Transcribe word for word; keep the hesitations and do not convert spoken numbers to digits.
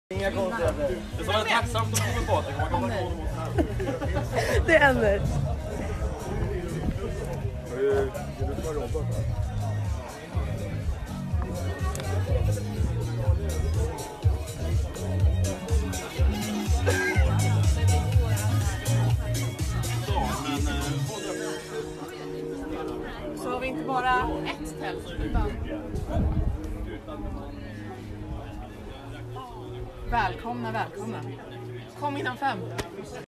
Inga konstigheter. Det är så tacksamt att få med Patrik. Man kommer gå mot här. Det händer. Du får jobba här. Så har vi inte bara ett tält utan välkomna, välkomna. Kom innan fem.